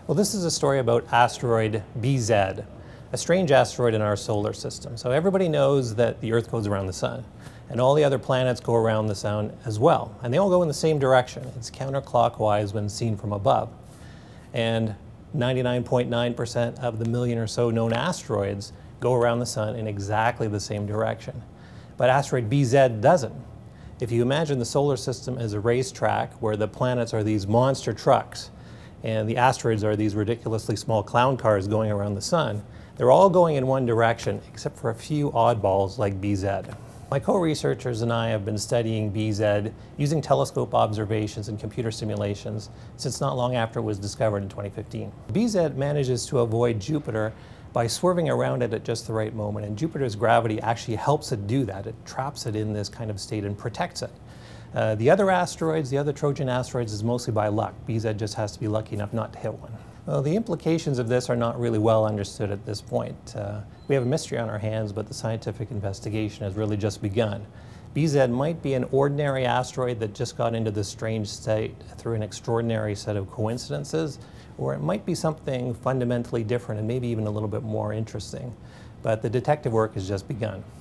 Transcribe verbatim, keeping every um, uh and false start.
Well, this is a story about asteroid BeeZed, a strange asteroid in our solar system. So everybody knows that the Earth goes around the Sun, and all the other planets go around the Sun as well. And they all go in the same direction. It's counterclockwise when seen from above. And ninety-nine point nine percent of the million or so known asteroids go around the Sun in exactly the same direction. But asteroid BeeZed doesn't. If you imagine the solar system as a racetrack where the planets are these monster trucks, and the asteroids are these ridiculously small clown cars going around the Sun, they're all going in one direction, except for a few oddballs like BeeZed. My co-researchers and I have been studying BeeZed using telescope observations and computer simulations since not long after it was discovered in twenty fifteen. BeeZed manages to avoid Jupiter by swerving around it at just the right moment, and Jupiter's gravity actually helps it do that. It traps it in this kind of state and protects it. Uh, the other asteroids, the other Trojan asteroids, is mostly by luck. BeeZed just has to be lucky enough not to hit one. Well, the implications of this are not really well understood at this point. Uh, we have a mystery on our hands, but the scientific investigation has really just begun. BeeZed might be an ordinary asteroid that just got into this strange state through an extraordinary set of coincidences, or it might be something fundamentally different and maybe even a little bit more interesting. But the detective work has just begun.